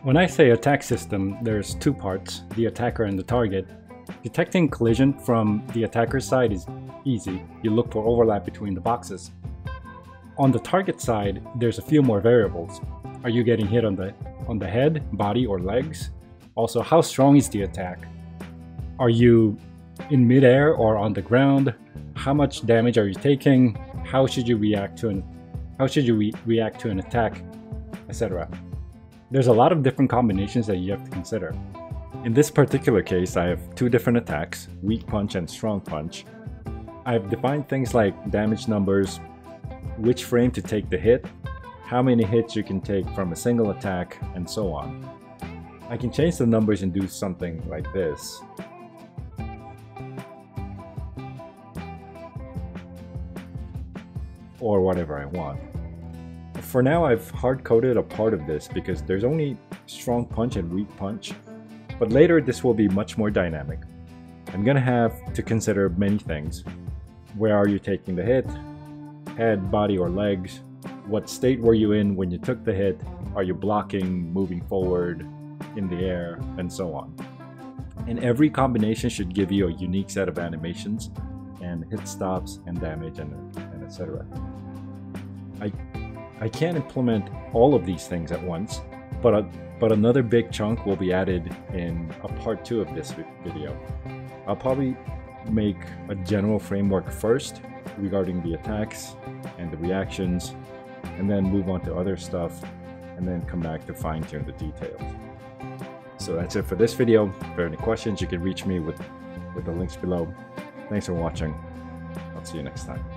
When I say attack system, there's two parts, the attacker and the target. Detecting collision from the attacker's side is easy. You look for overlap between the boxes. On the target side, there's a few more variables. Are you getting hit on the head, body, or legs? Also, how strong is the attack? Are you in midair or on the ground? How much damage are you taking? How should you react to an attack, etc. There's a lot of different combinations that you have to consider. In this particular case, I have two different attacks, weak punch and strong punch. I've defined things like damage numbers, which frame to take the hit, how many hits you can take from a single attack, and so on. I can change the numbers and do something like this. Or whatever I want. For now, I've hard-coded a part of this because there's only strong punch and weak punch, but later this will be much more dynamic. I'm gonna have to consider many things. Where are you taking the hit? Head, body, or legs? What state were you in when you took the hit? Are you blocking, moving forward, in the air, and so on. And every combination should give you a unique set of animations and hit stops and damage and etc. I can't implement all of these things at once, but another big chunk will be added in a part 2 of this video. I'll probably make a general framework first regarding the attacks and the reactions, and then move on to other stuff, and then come back to fine-tune the details. So that's it for this video. If there are any questions, you can reach me with the links below. Thanks for watching. I'll see you next time.